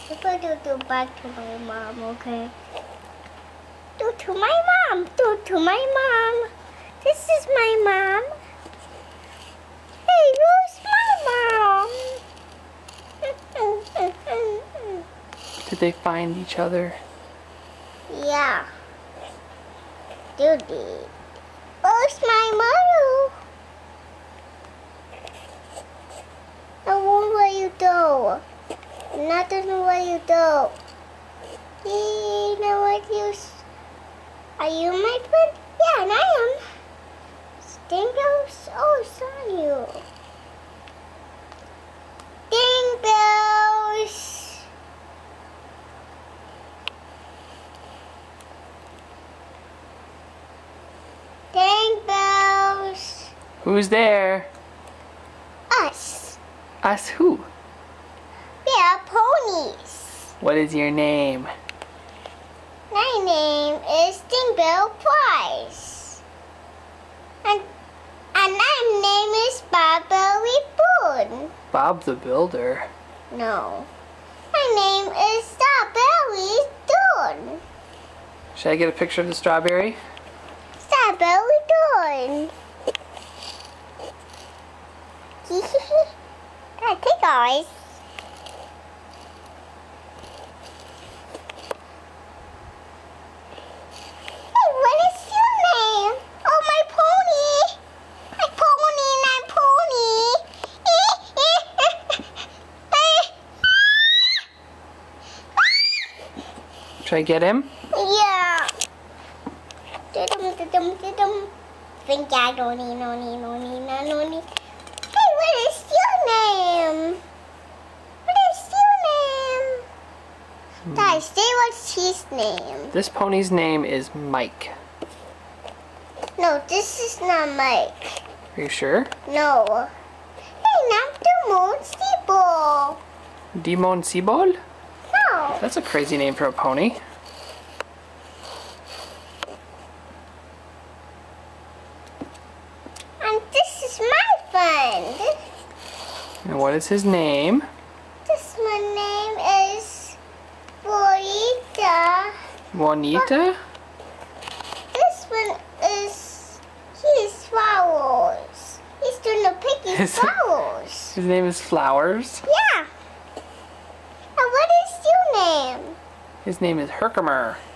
If I do back to my mom, okay? Do to my mom. Do to my mom. This is my mom. Hey, where's my mom? Did they find each other? Yeah. Dude. Where's my mother? I wonder where you do. Nothing where you do. You know what you... Are you my friend? Yeah, and I am. Stingos? Oh, it's on you. Ding bells. Ding bells. Who's there? Us. Us who? We are ponies. What is your name? My name is Dingbell Price. And my name is Bobberry Boone. Bob the Builder. No. My name is Strawberry Dawn. Should I get a picture of the strawberry? Strawberry Dawn. Gotta take ours. Hey, what is your name? Oh, my pony. My pony. Should I get him? Yeah. Think I don't need, no need. Hey, what is your name? What is your name? Guys, say what's his name. This pony's name is Mike. No, this is not Mike. Are you sure? No. Hey, not the moon steeple. Dimon Sibol? No. That's a crazy name for a pony. And this is my friend. And what is his name? This my name is Juanita. Juanita? This one is his flowers. He's doing the piggy's flowers. His name is Flowers. Yeah. And what is your name? His name is Herkimer.